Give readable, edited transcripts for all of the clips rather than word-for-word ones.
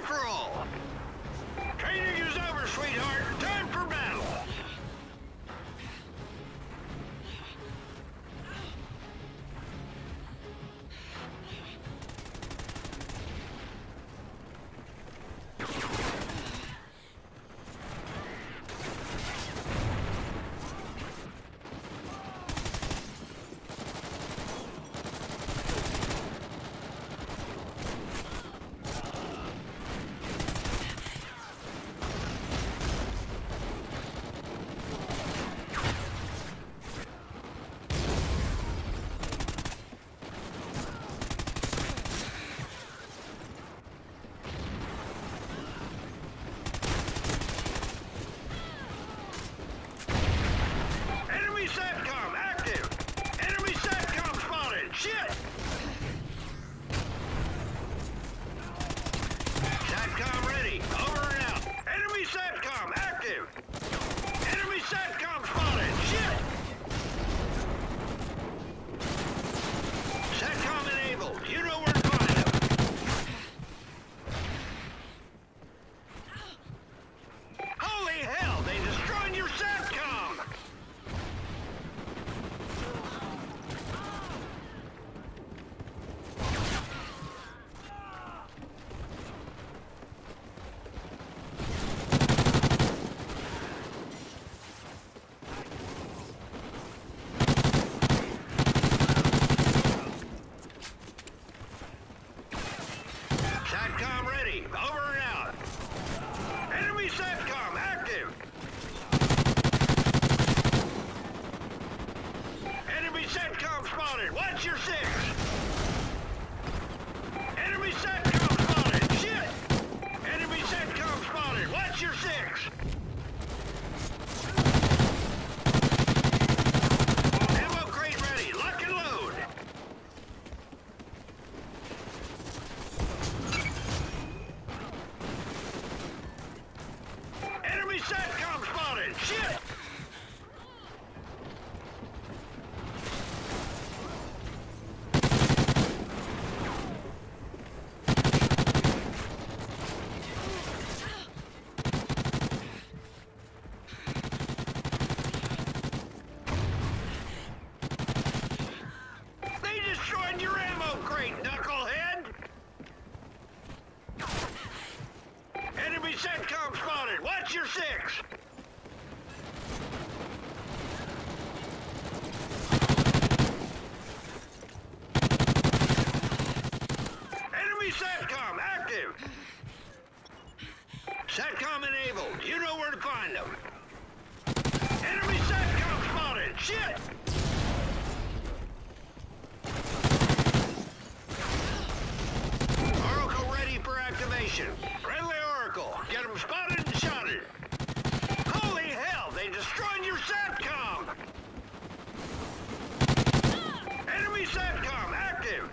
free-for-all! Training is over, sweetheart. Time for battle! SATCOM active! Enemy SATCOM spotted! Shit! SATCOM ready! Over and out! Enemy SATCOM active! Enemy SATCOM spotted! Shit! SATCOM enabled! You know where to find them! Holy hell! They destroyed your SATCOM! SATCOM ready. Over and out. Enemy SATCOM active. Enemy SATCOM spotted. Watch your six. Enemy SATCOM spotted. Shit. Enemy SATCOM spotted. Watch your six. Ammo crate ready. Lock and load. Enemy SATCOM spotted! Shit! They destroyed your ammo crate, knucklehead! Enemy SATCOM spotted! Watch your six! Enemy SATCOM active! SATCOM enabled. You know where to find them. Enemy SATCOM spotted! Shit! Oracle ready for activation. Friendly Oracle. Get them spotted and shotted. Holy hell! They destroyed your SATCOM! Enemy SATCOM active!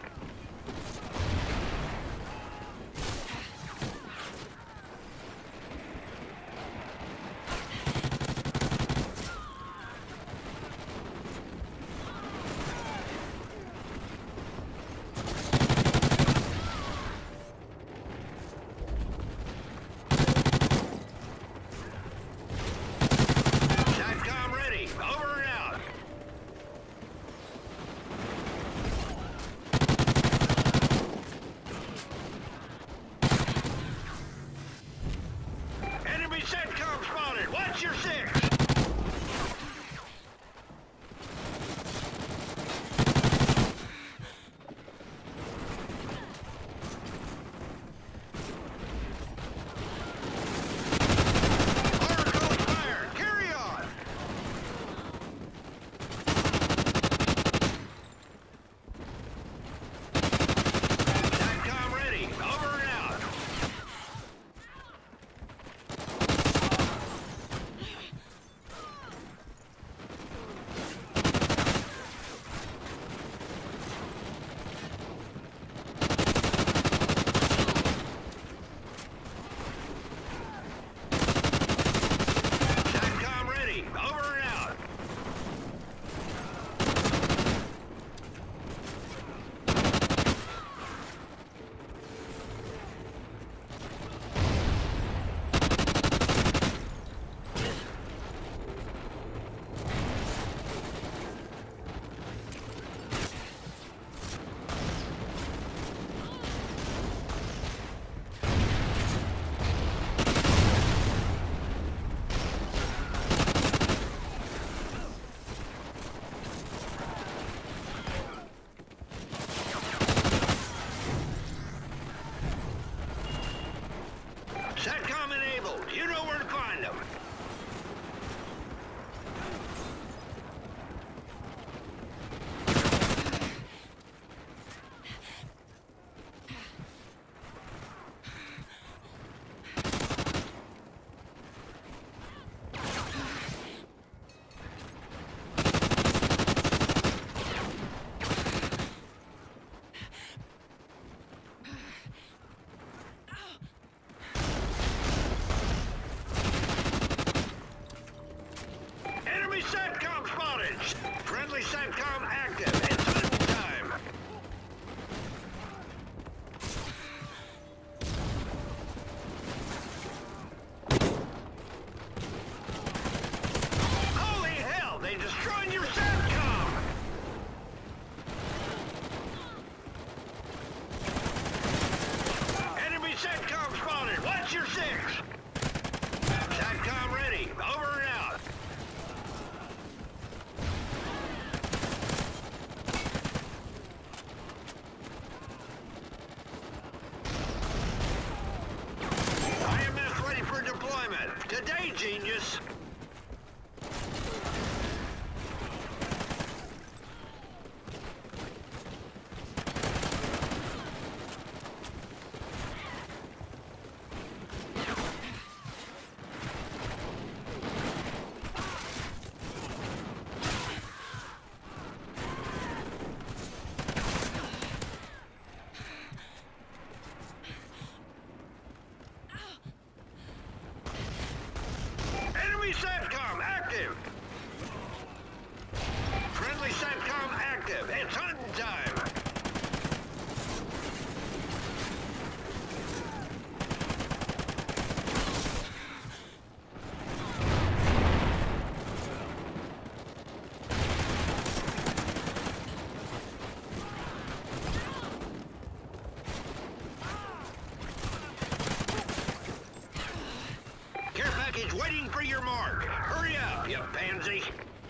fighting for your mark. Hurry up, you pansy.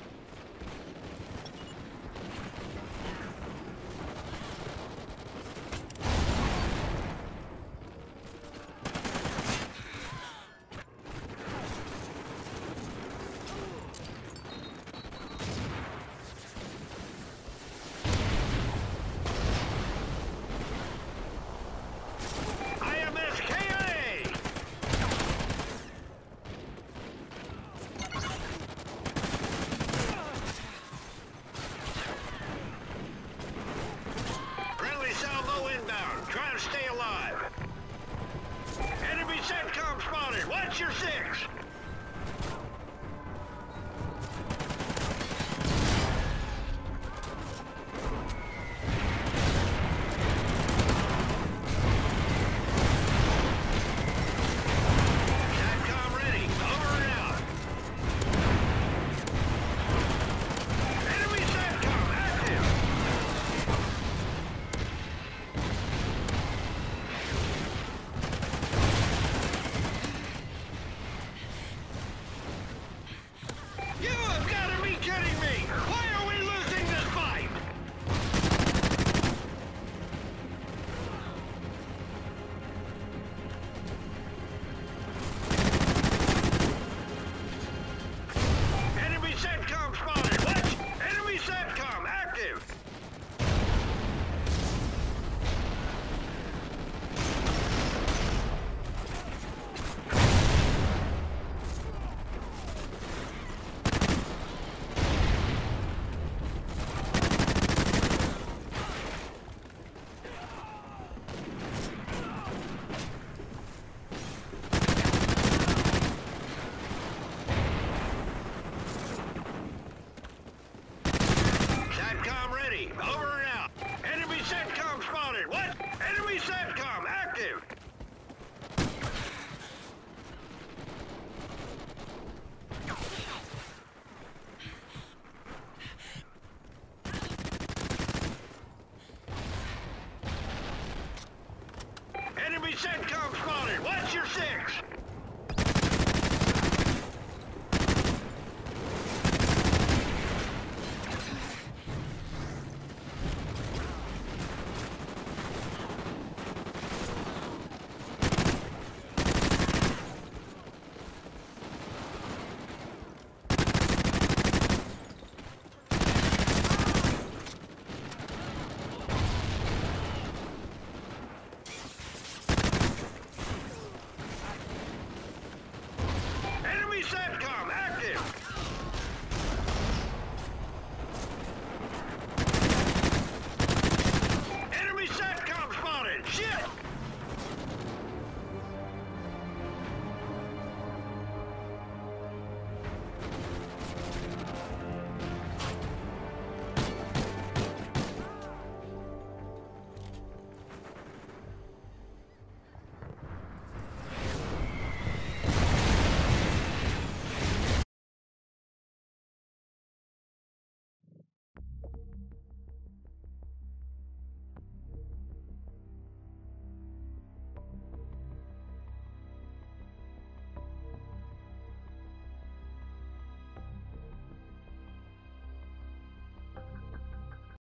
Try to stay alive. Enemy CENTCOM spotted. Watch your six. CENTCOM ready. Over and out. Enemy CENTCOM active. You have got to be kidding me! Why are we losing this fight? Enemy CENTCOM spotted! What? Enemy CENTCOM active! CENTCOM ready. Over and out. Enemy CENTCOM spotted. What? Enemy CENTCOM active. Enemy CENTCOM spotted. Watch your six.